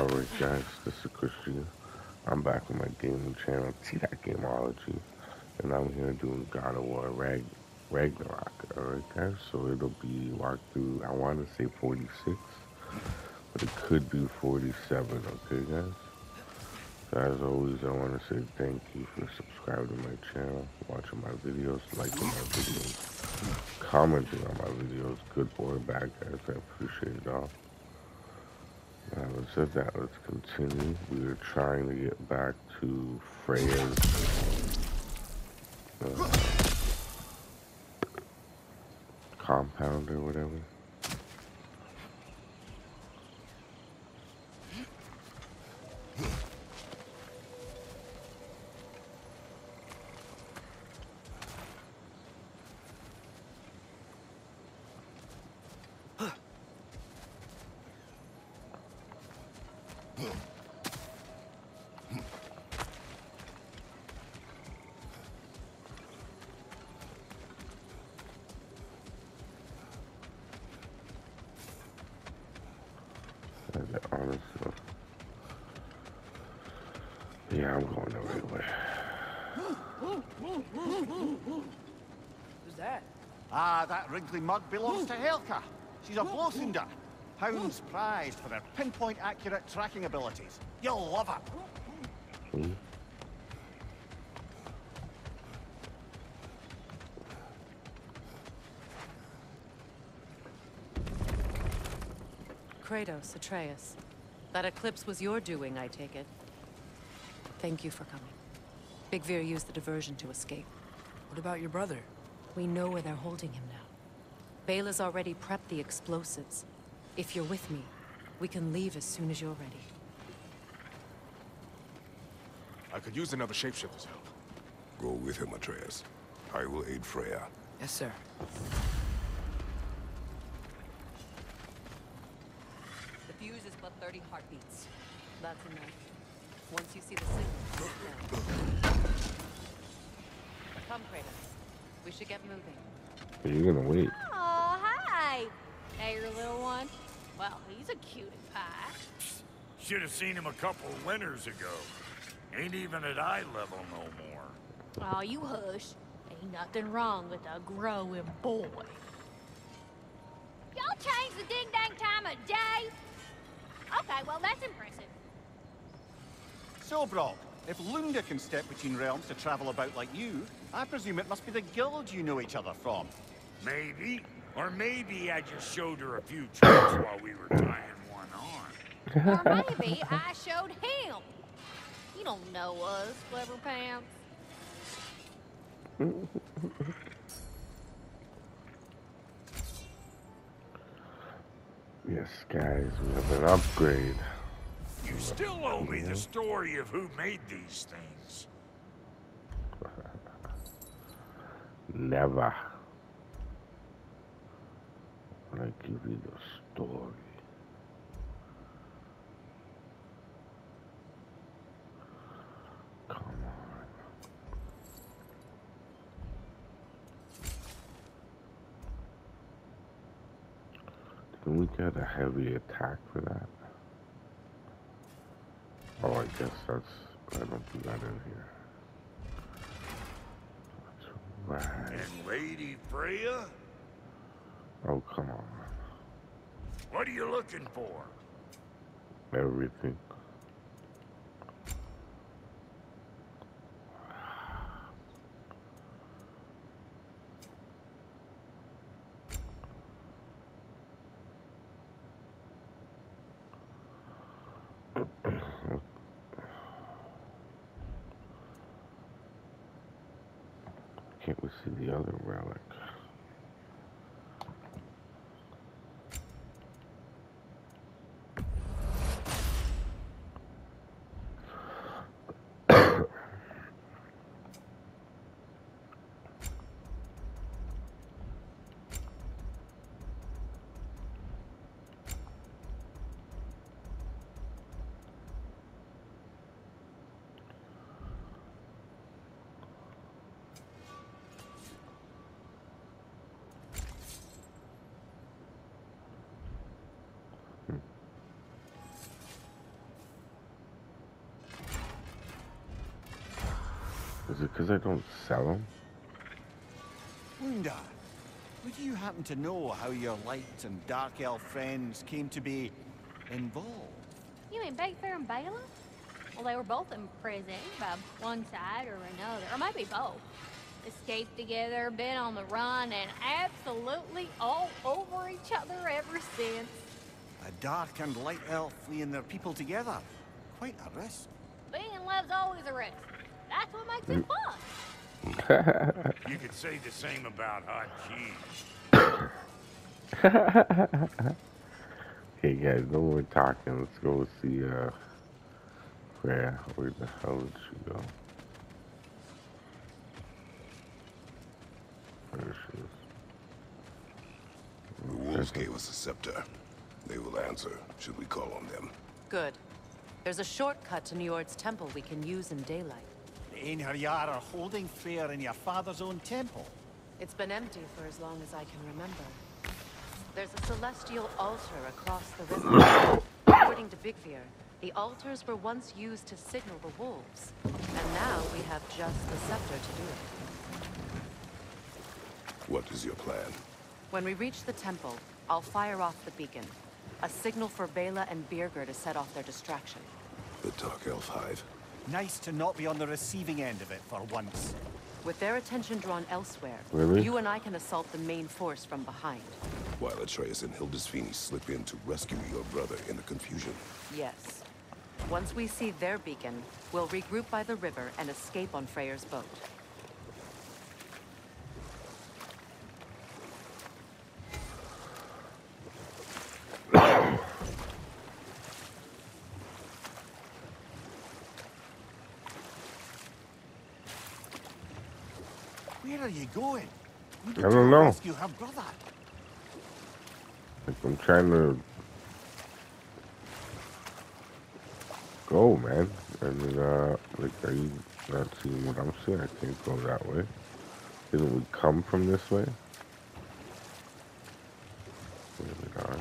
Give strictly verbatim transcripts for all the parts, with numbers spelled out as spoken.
Alright guys, this is Christian. I'm back with my gaming channel, T dot Gameology, and I'm here doing God of War Rag Ragnarok. Alright guys, so it'll be walked through, I want to say forty-six, but it could be forty-seven, okay guys? So as always, I want to say thank you for subscribing to my channel, watching my videos, liking my videos, commenting on my videos, good or bad guys, I appreciate it all. Now, having said that, let's continue. We are trying to get back to Freya's uh, compound or whatever. Honestly, yeah, I'm going the right way. Who's that? Ah, that wrinkly mug belongs to Helka. She's a Blothunder. Hound's prized for their pinpoint accurate tracking abilities. You'll love her. Hmm? Kratos, Atreus. That eclipse was your doing, I take it. Thank you for coming. Big Veer used the diversion to escape. What about your brother? We know where they're holding him now. Bela's already prepped the explosives. If you're with me, we can leave as soon as you're ready. I could use another shapeshifter's help. Go with him, Atreus. I will aid Freya. Yes, sir. The fuse is but thirty heartbeats. That's enough. Once you see the signal, look down. Come, Kratos. We should get moving. You're gonna wait. Oh, hi! Hey, your little one. Well, he's a cutie pie. Should have seen him a couple winters ago. Ain't even at eye level no more. Oh, you hush. Ain't nothing wrong with a growing boy. Y'all changed the ding-dang time of day? Okay, well, that's impressive. So, Brok, if Lunda can step between realms to travel about like you, I presume it must be the guild you know each other from. Maybe. Or maybe I just showed her a few tricks while we were tying one on. Or maybe I showed him. You don't know us, Clever Pants. Yes, guys, we have an upgrade. You still owe me the story of who made these things. Never. When I give you the story. Come on. Can we get a heavy attack for that? Oh, I guess that's, I don't do that in here. That's right. And Lady Freya? Oh, come on. What are you looking for? Everything. Can't we see the other relic? Is it because I don't sell them? Wunda, would you happen to know how your light and dark elf friends came to be involved? You mean Big Fair and Bela? Well, they were both in prison by one side or another, or maybe both. Escaped together, been on the run, and absolutely all over each other ever since. A dark and light elf fleeing their people together. Quite a risk. Being in love's always a risk. That's what makes it fun. You could say the same about hot cheese. Hey guys, no more talking. Let's go see uh Freya. Where the hell did she go? There she is. The wolves gave us a scepter. They will answer, should we call on them. Good. There's a shortcut to Njord's temple we can use in daylight. The Einherjar are holding Freyr in your father's own temple. It's been empty for as long as I can remember. There's a celestial altar across the river. According to Bigvir, the altars were once used to signal the wolves. And now we have just the scepter to do it. What is your plan? When we reach the temple, I'll fire off the beacon. A signal for Bela and Birgir to set off their distraction. The Dark Elf Hive? Nice to not be on the receiving end of it for once. With their attention drawn elsewhere, Really? you and I can assault the main force from behind. While Atreus and Hildisvini slip in to rescue your brother in the confusion. Yes. Once we see their beacon, we'll regroup by the river and escape on Freyr's boat. Where are you going? We I don't know. Rescue her brother. Like, I'm trying to go, man. And, uh, like, are you not seeing what I'm seeing? I can't go that way. Didn't we come from this way? Maybe not.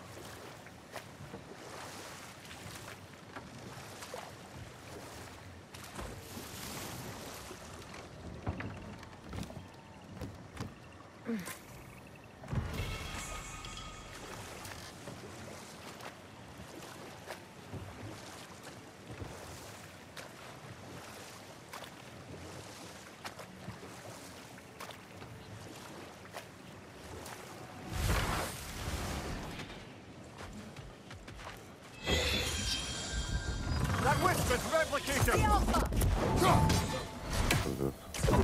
That whisper's replicator! Is this?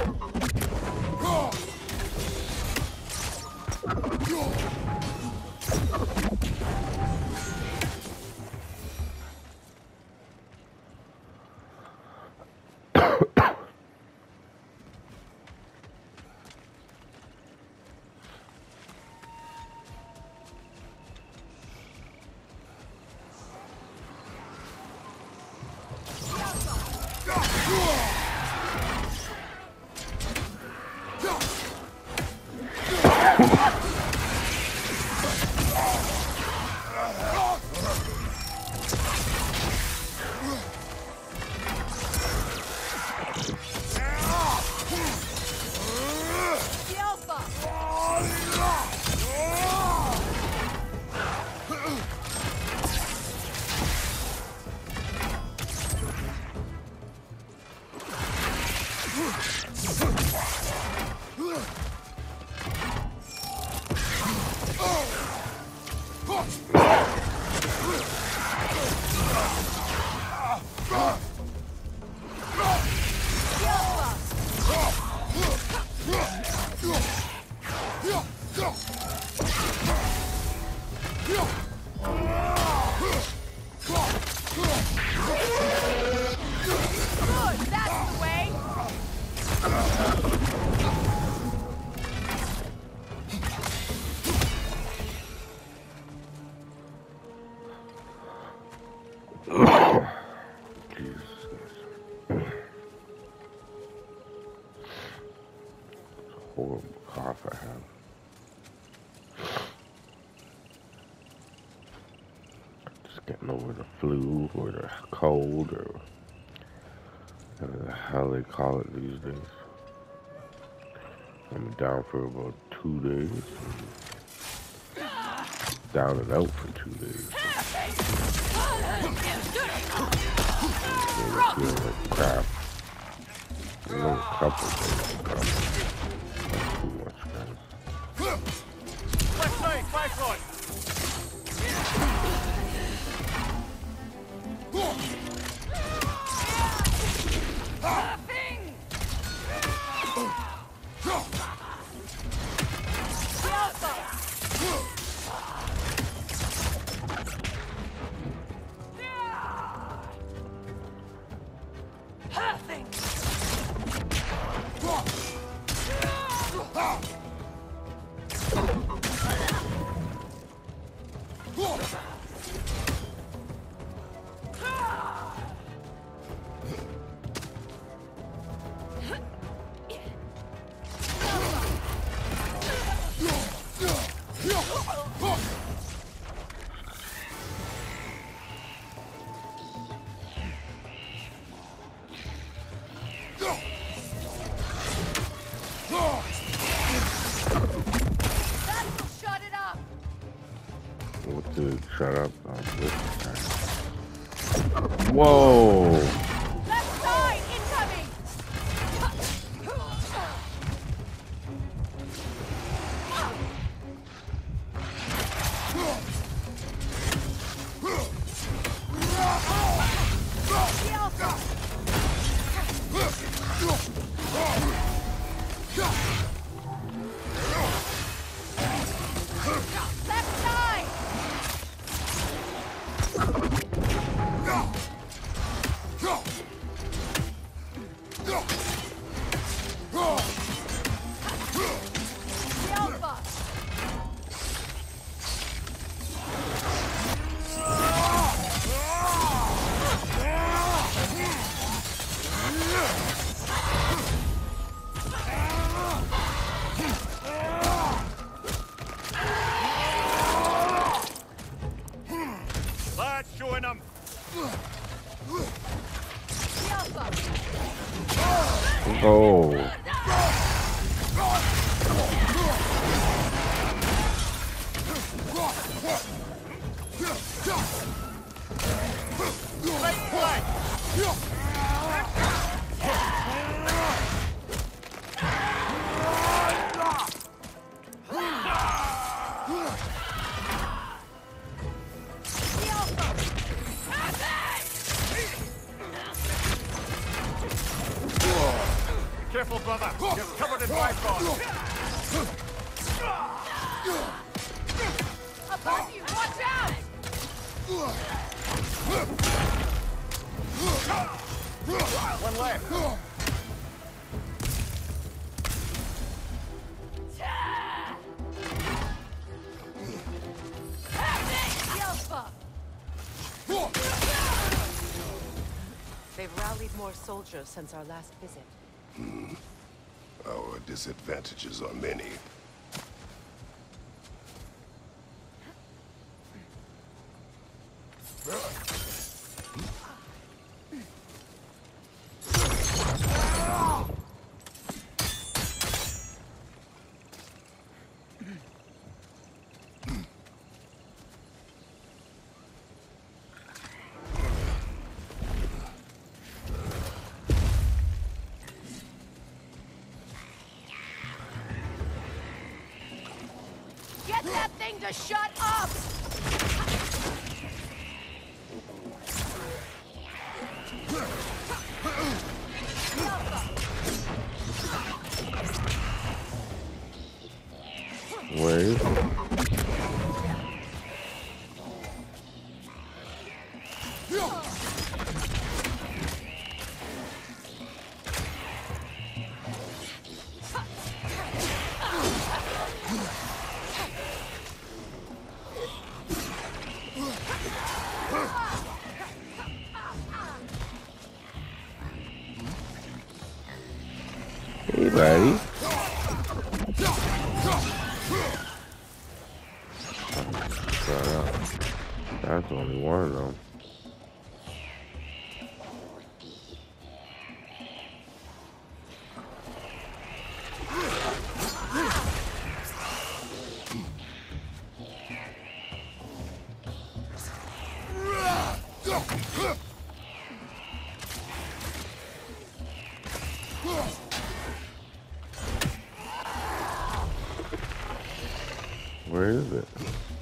Horrible cough I have. Just getting over the flu or the cold or Whatever the hell they call it these days. I'm down for about two days. Down and out for two days. I'm feeling like crap. Another couple days to come. Not too much, guys. Left side, five right. What the shut up on this time. Whoa! Left side, incoming! Left side! Lads, showing them. Oh. Careful, brother. You're covered in Bifrost. Above you, watch out! One left. They've rallied more soldiers since our last visit. Hmm. Our disadvantages are many. Get that thing to shut up! Wait. Hey, buddy. Shut up. That's only one of them. Where is it?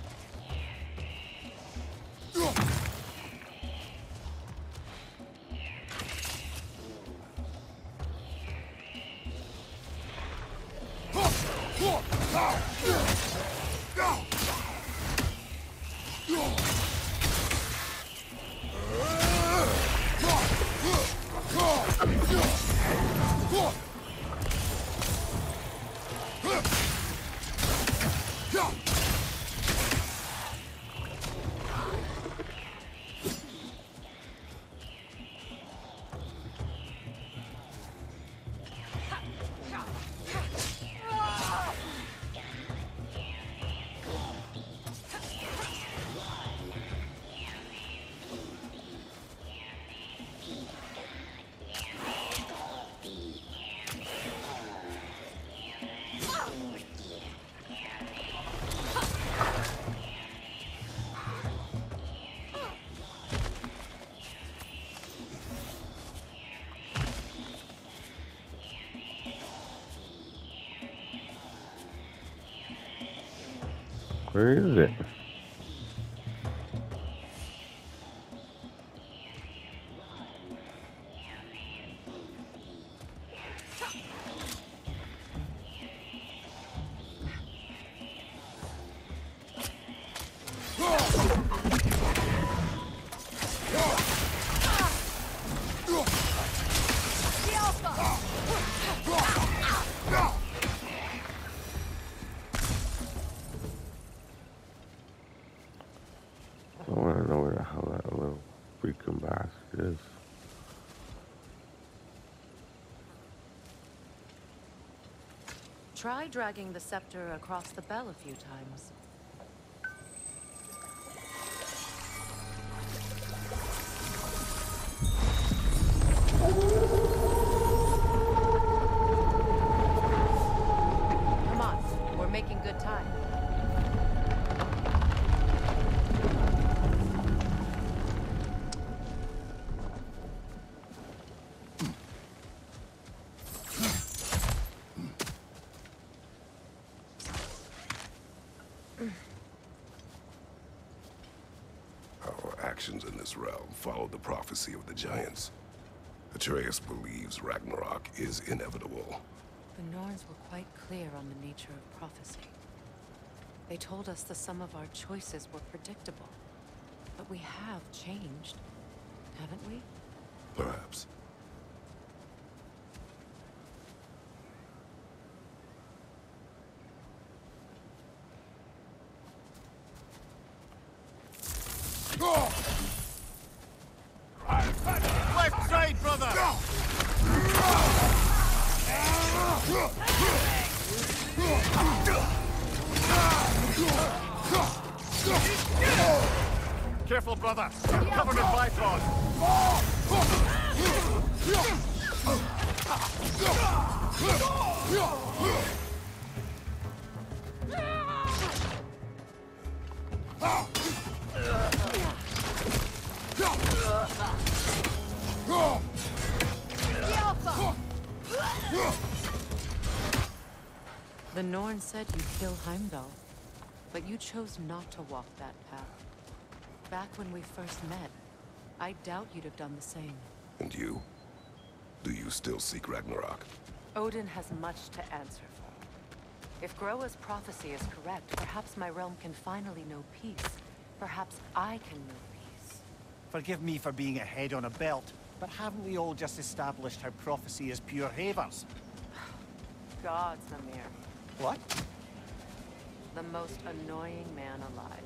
Where is it? I want to know where the hell that little freaking bastard is. Try dragging the scepter across the bell a few times. Come on, we're making good time. Our actions in this realm follow the prophecy of the giants. Atreus believes Ragnarok is inevitable. The Norns were quite clear on the nature of prophecy. They told us the sum of our choices were predictable. But we have changed, haven't we? Perhaps. Left side, brother! Careful, brother. I'm covered in Bifrost. The Norn said you'd kill Heimdall, but you chose not to walk that path. Back when we first met, I doubt you'd have done the same. And you? Do you still seek Ragnarok? Odin has much to answer for. If Groa's prophecy is correct, perhaps my realm can finally know peace. Perhaps I can know peace. Forgive me for being a head on a belt, but haven't we all just established how prophecy is pure havers? Gods, Mimir. What? The most annoying man alive.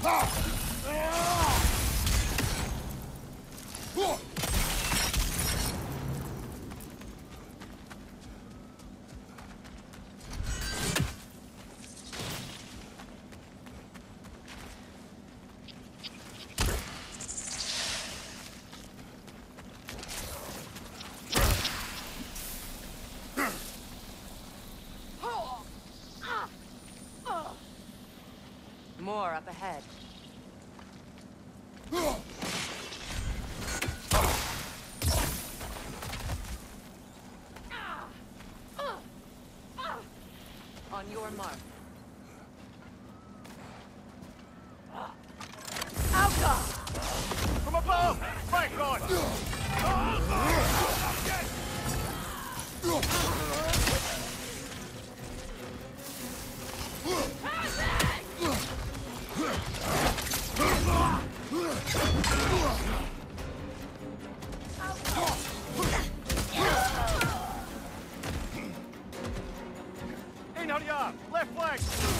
More up ahead. On your mark. Alka! From above! Fight on! In hurry up! Left flank!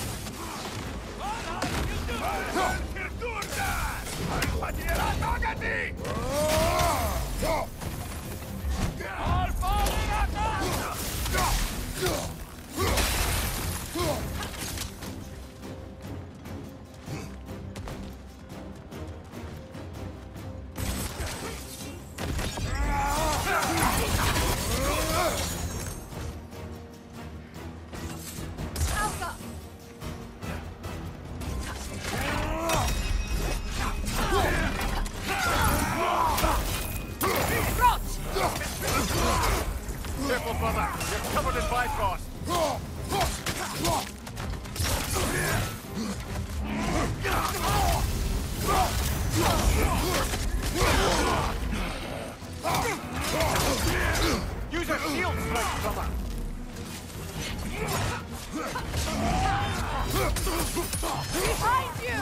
Careful, brother! You're covered in Bifrost! Use a shield strike, brother! Behind you!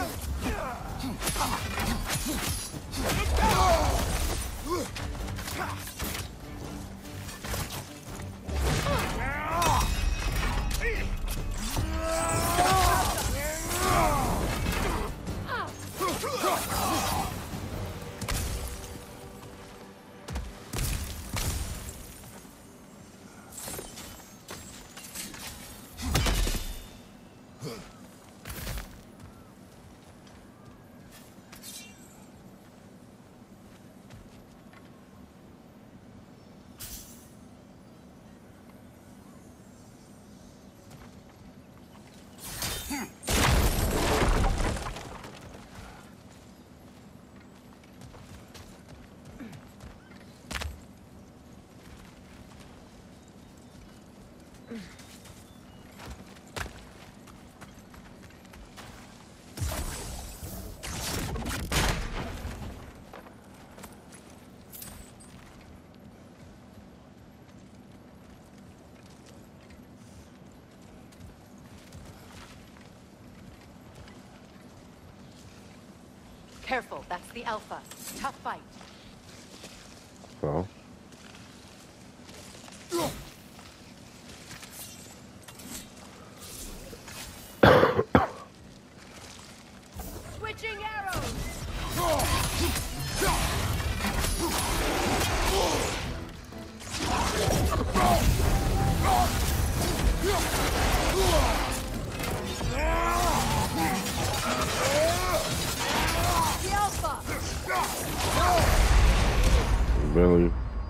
Careful, that's the Alpha. Tough fight. So? Switching arrows! The Alpha! Really?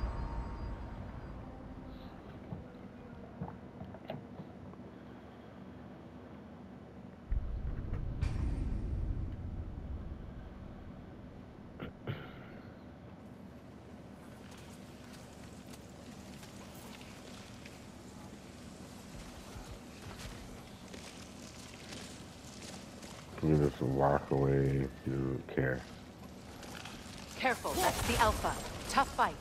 You just walk away if you care. Careful, that's the Alpha. Tough fight.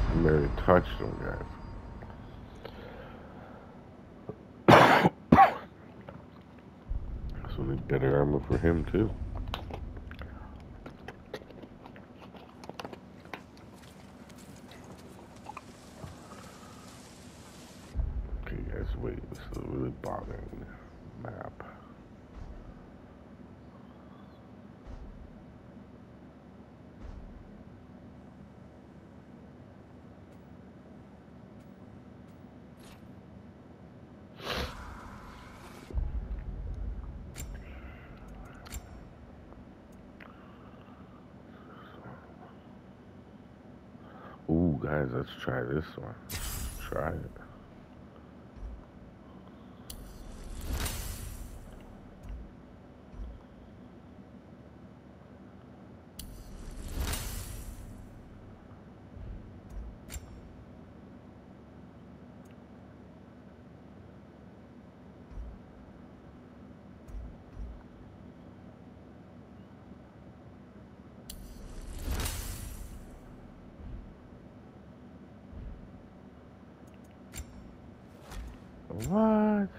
Barely touched them, guys. So we need better armor for him too. Okay, guys, wait. This is a really bothering map. Ooh, guys, let's try this one. Let's try it. What?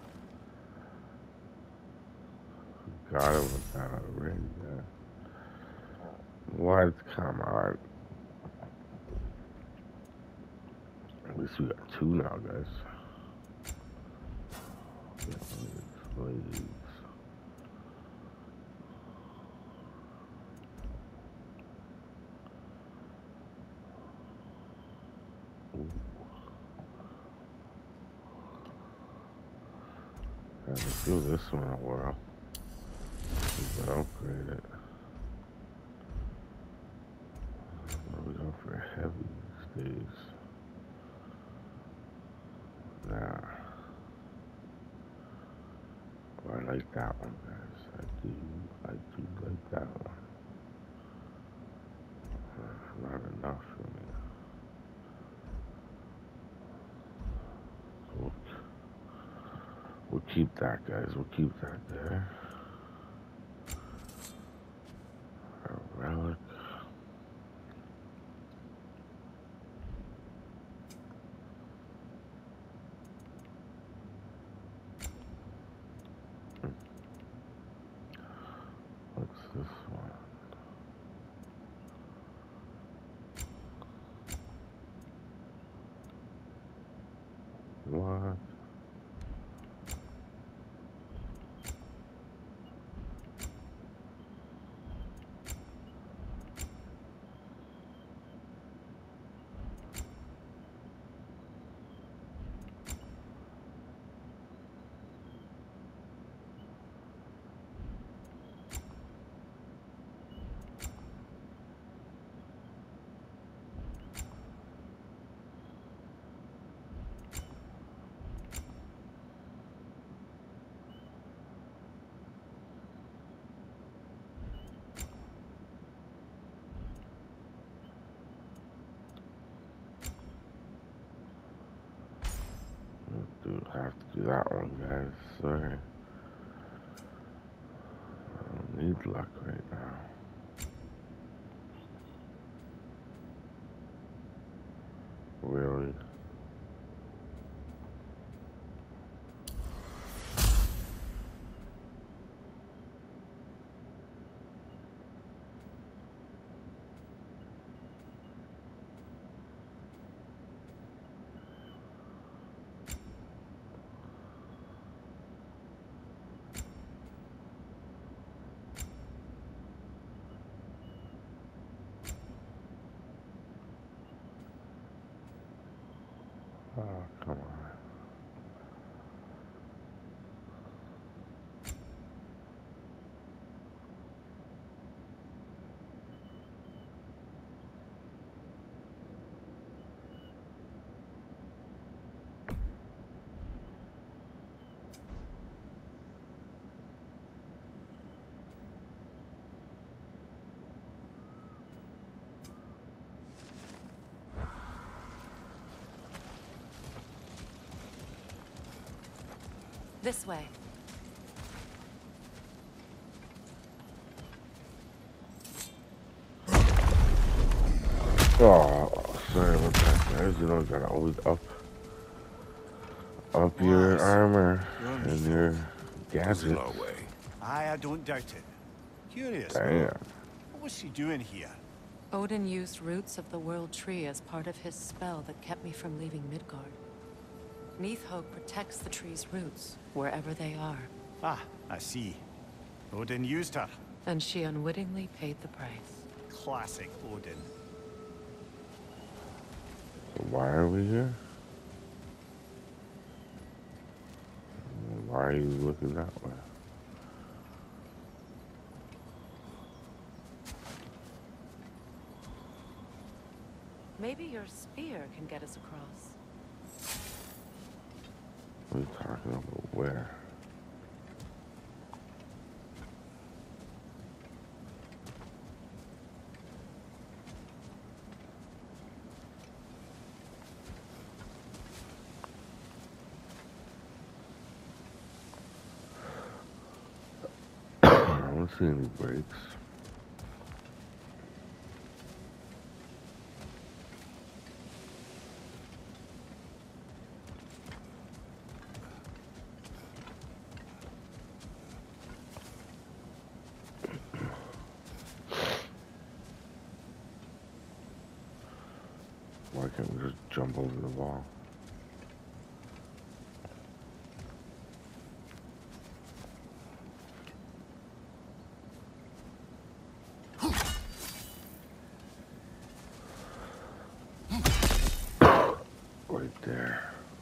Got him with that already, yeah. What? Come on. At least we got two now, guys. Please. Let's do this one a while. We can upgrade it. What are we going for heavy these days? Nah. Oh, I like that one, guys. I do, I do like that one. Uh, not enough for me. We'll, we'll keep that, guys. We'll keep that there. A relic. What's this one? What? Do have to do that one, guys. Sorry. I don't need luck right now. Really? Oh, come on. This way. Oh, Sorry about that, guys. You know, gotta always up, up your Was. armor Your and Miko. your Who's in gadgets. our way? Aye, I don't doubt it. Curious, though. Damn. What was she doing here? Odin used roots of the World Tree as part of his spell that kept me from leaving Midgard. Neithhog protects the tree's roots, wherever they are. Ah, I see. Odin used her. And she unwittingly paid the price. Classic Odin. So why are we here? Why are you looking that way? Maybe your spear can get us across. What are you talking about? Where? I don't see any breaks. Why can't we just jump over the wall? Right there.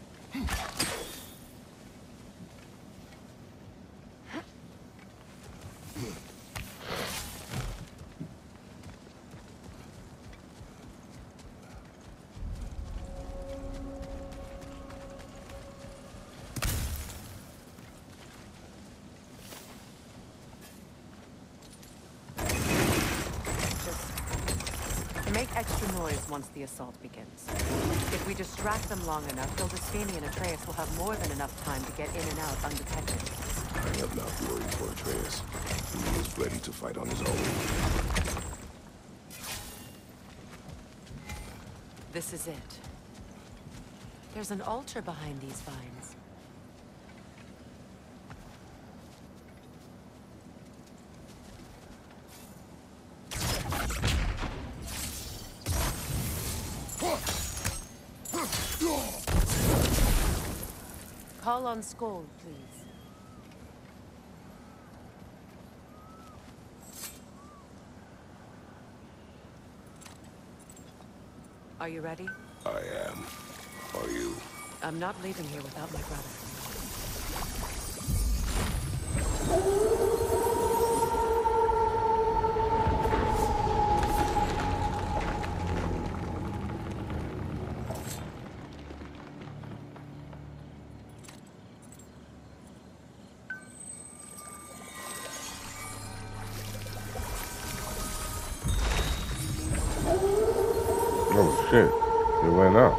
Make extra noise once the assault begins. If we distract them long enough, Hildesphini and Atreus will have more than enough time to get in and out undetected. I am not worried for Atreus. He is ready to fight on his own. This is it. There's an altar behind these vines. Call on Skoll, please. Are you ready? I am. Are you? I'm not leaving here without my brother. Oh shit, it went up.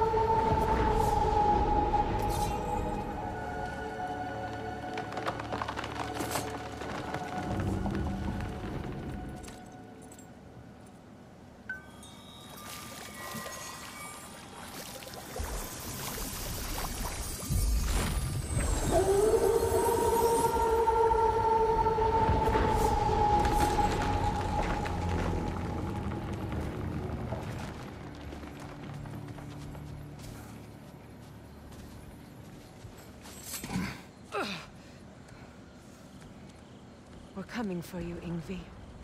We're coming for you, Ingvi.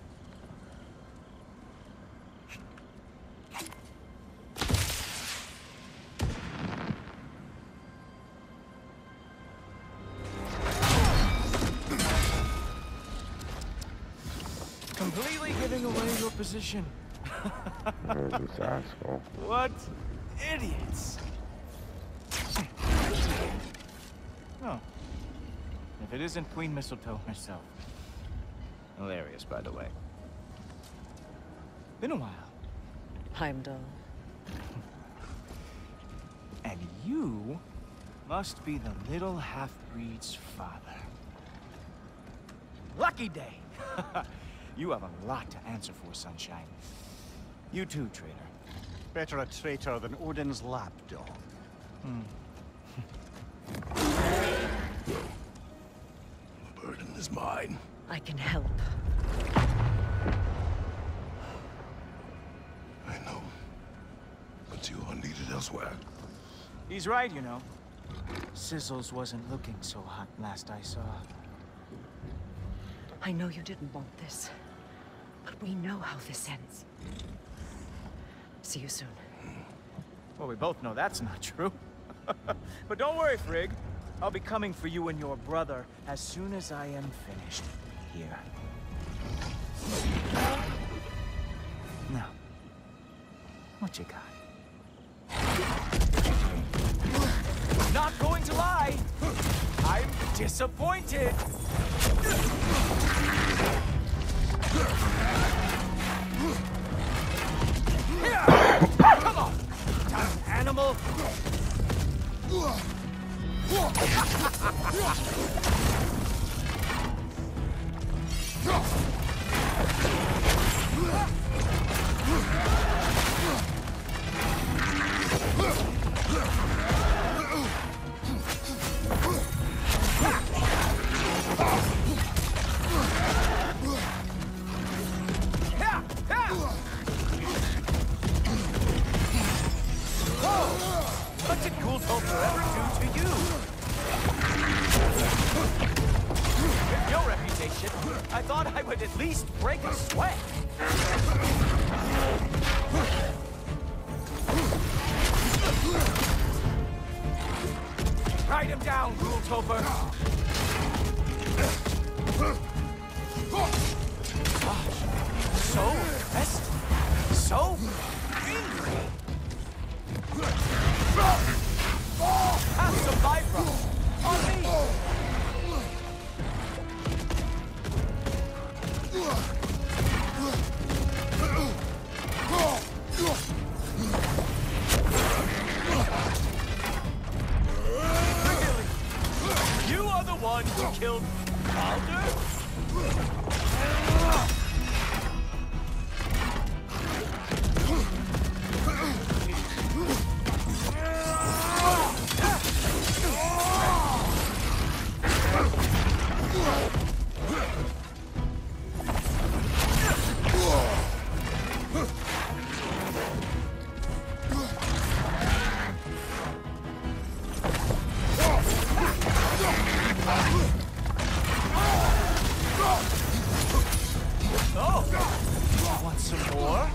Completely giving away your position. There's this asshole. What idiots! Oh. If it isn't Queen Mistletoe herself. Hilarious, by the way. Been a while. Heimdall. And you must be the little half-breed's father. Lucky day! You have a lot to answer for, Sunshine. You too, traitor. Better a traitor than Odin's lapdog. No. The burden is mine. I can help. I know. But you are needed elsewhere. He's right, you know. Sizzles wasn't looking so hot last I saw. I know you didn't want this, but we know how this ends. See you soon. Well, we both know that's not true. But don't worry, Frigg. I'll be coming for you and your brother as soon as I am finished here. Now, what you got? Not going to lie, I'm disappointed. Come on, tough animal. What did Ghoultoper ever do to you? With your reputation, I thought I would at least break a sweat. Ride him down, Ghoultoper. Gosh, so impressed, so angry. Have some vibro on me. Really? You are the one who killed Baldur? Oh, want some more?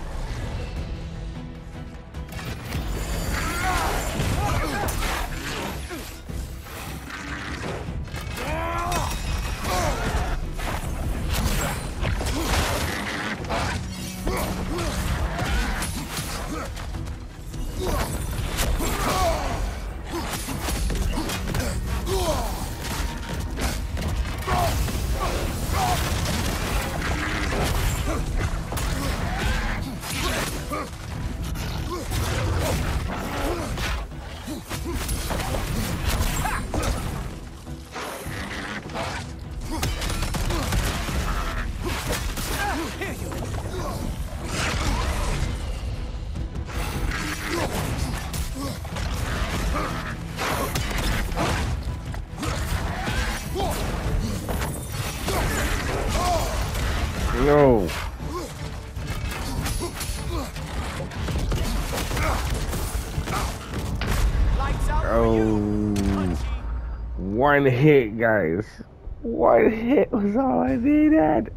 Here you No. lights out for Oh. you. Punchy. One hit, guys. One hit was all I needed.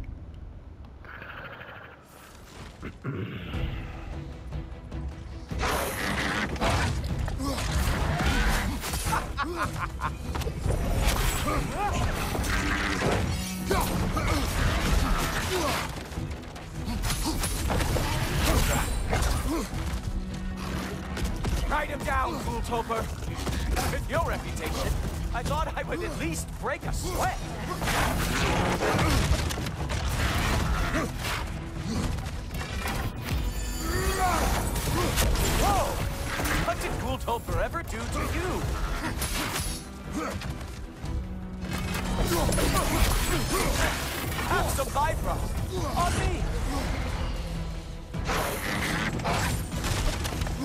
Ride him down, Ghoultoper. With your reputation, I thought I would at least break a sweat. Whoa! What did Ghoultoper ever do to you? Have some vibro on me.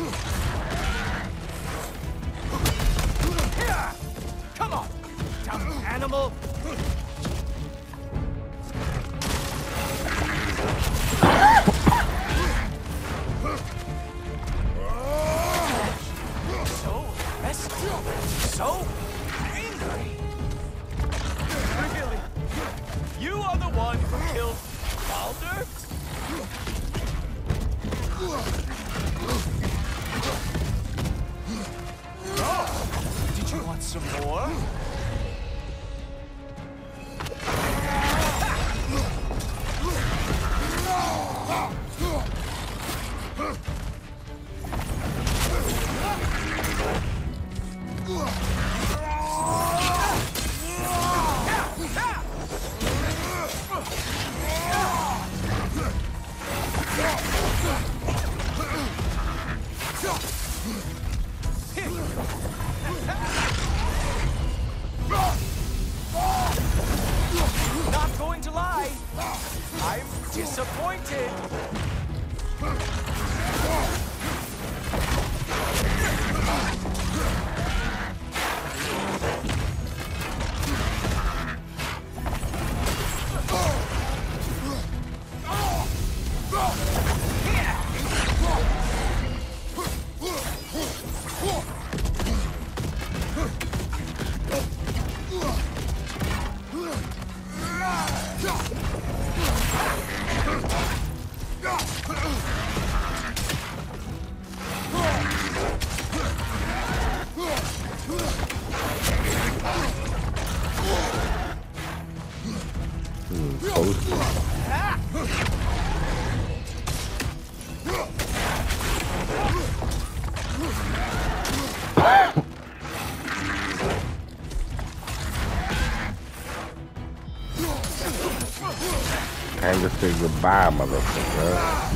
time to say goodbye, motherfucker.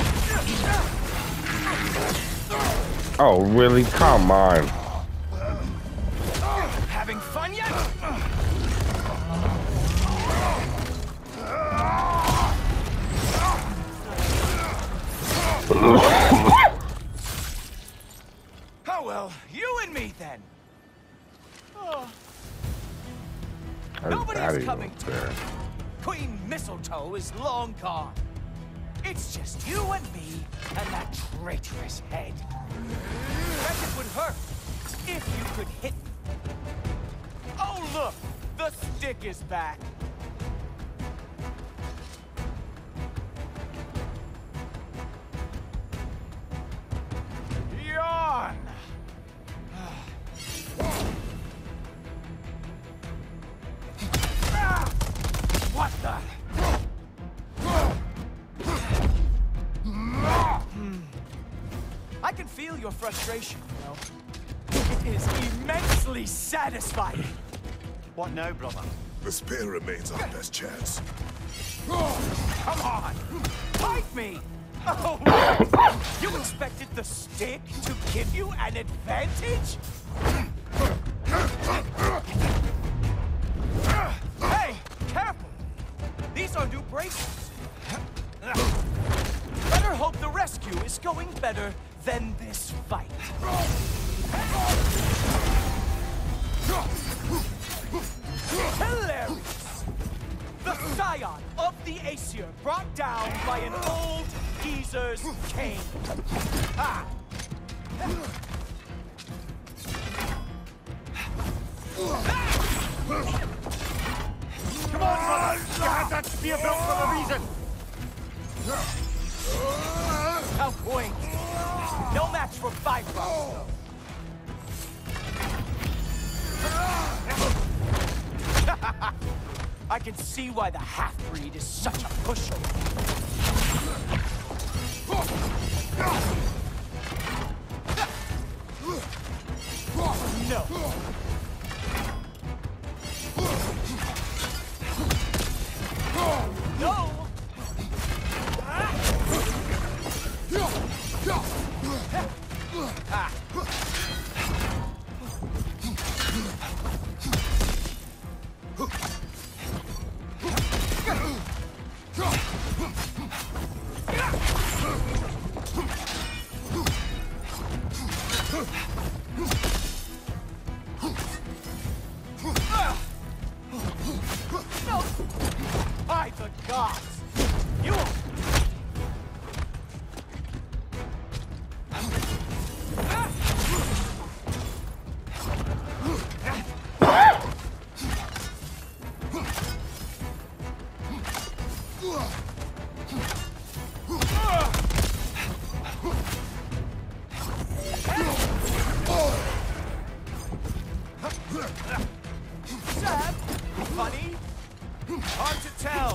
Oh, really? Come on. Having fun yet? Oh well, you and me then. Oh. Nobody's coming to me. Queen Mistletoe is long gone. It's just you and me and that traitorous head. Bet it would hurt if you could hit me. Oh look, the stick is back. Yawn. What the? I can feel your frustration, you know. It is immensely satisfying. What now, brother? The spear remains our best chance. Come on! Fight me! Oh, right. You expected the stick to give you an advantage? Hey, careful! These are new braces. Better hope the rescue is going better than this fight. Hilarious! The scion of the Aesir brought down by an old geezer's cane. Ah! Come on, brother! You had that spear built for a reason! How quaint! No match for Bifrost, though. I can see why the half-breed is such a pushover. No. No! By the gods! You will... Sad? Funny? Hard to tell.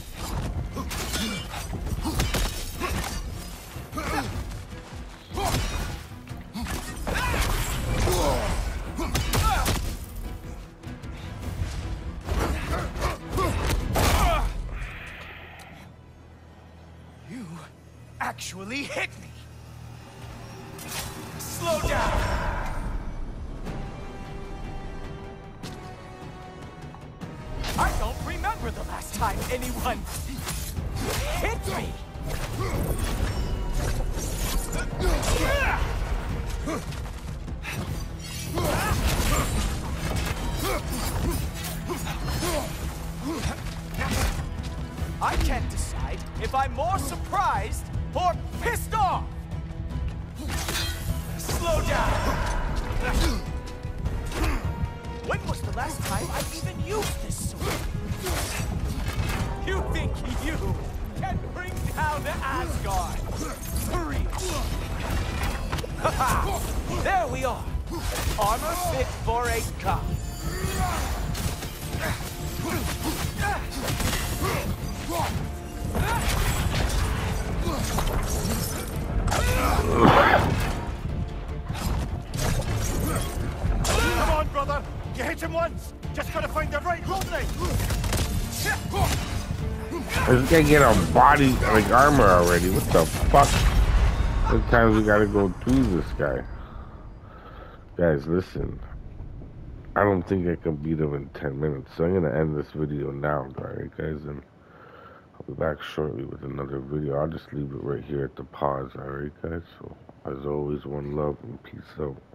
You actually hit me. Slow down. I don't remember the last time anyone hit me! I can't decide if I'm more surprised or pissed off! Slow down! When was the last time I even used this sword? You think you can bring down Asgard? For real? Haha! There we are! Armor fit for a cop. Come on, brother! You hit him once! Just gotta find the right opening! This guy get a body, like, armor already. What the fuck? Sometimes we gotta go through this guy. Guys, listen. I don't think I can beat him in ten minutes. So I'm gonna end this video now, alright, guys? And I'll be back shortly with another video. I'll just leave it right here at the pause, alright, guys? So, as always, one love and peace out.